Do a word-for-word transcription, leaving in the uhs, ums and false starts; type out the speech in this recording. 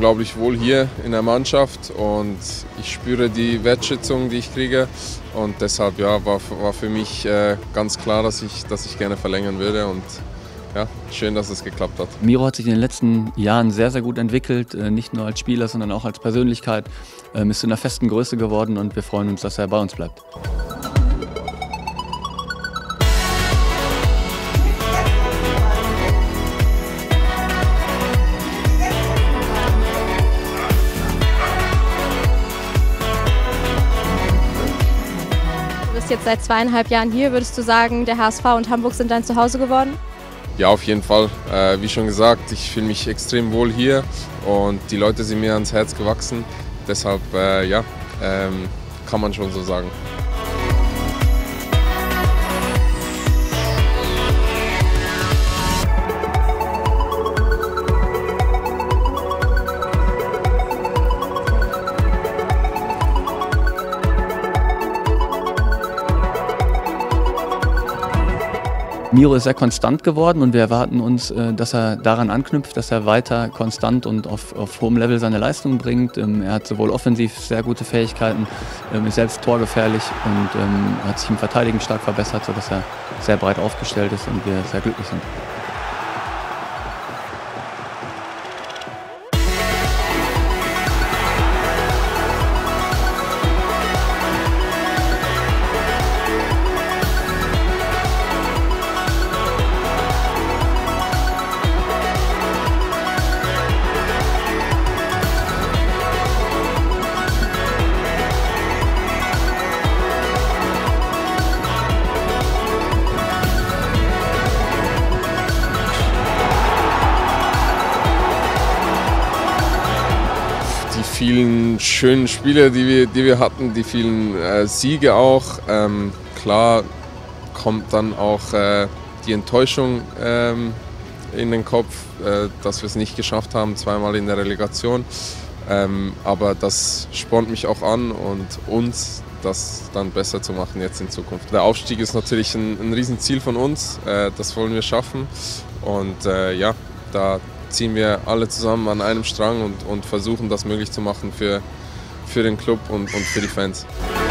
unglaublich wohl hier in der Mannschaft und ich spüre die Wertschätzung, die ich kriege. Und deshalb ja, war, war für mich äh, ganz klar, dass ich, dass ich gerne verlängern würde. Und ja, schön, dass es geklappt hat. Miro hat sich in den letzten Jahren sehr, sehr gut entwickelt, nicht nur als Spieler, sondern auch als Persönlichkeit. Ist zu einer festen Größe geworden und wir freuen uns, dass er bei uns bleibt. Du bist jetzt seit zweieinhalb Jahren hier. Würdest du sagen, der H S V und Hamburg sind dein Zuhause geworden? Ja, auf jeden Fall. Äh, wie schon gesagt, ich fühle mich extrem wohl hier und die Leute sind mir ans Herz gewachsen. Deshalb, äh, ja, ähm, kann man schon so sagen. Miro ist sehr konstant geworden und wir erwarten uns, dass er daran anknüpft, dass er weiter konstant und auf, auf hohem Level seine Leistungen bringt. Er hat sowohl offensiv sehr gute Fähigkeiten, ist selbst torgefährlich und hat sich im Verteidigen stark verbessert, sodass er sehr breit aufgestellt ist und wir sehr glücklich sind. Die vielen schönen Spiele, die wir, die wir hatten, die vielen äh, Siege auch. Ähm, klar kommt dann auch äh, die Enttäuschung ähm, in den Kopf, äh, dass wir es nicht geschafft haben, zweimal in der Relegation. Ähm, aber das spornt mich auch an und uns, das dann besser zu machen jetzt in Zukunft. Der Aufstieg ist natürlich ein, ein Riesenziel von uns, äh, das wollen wir schaffen und äh, ja, da ziehen wir alle zusammen an einem Strang und, und versuchen das möglich zu machen für, für den Club und, und für die Fans.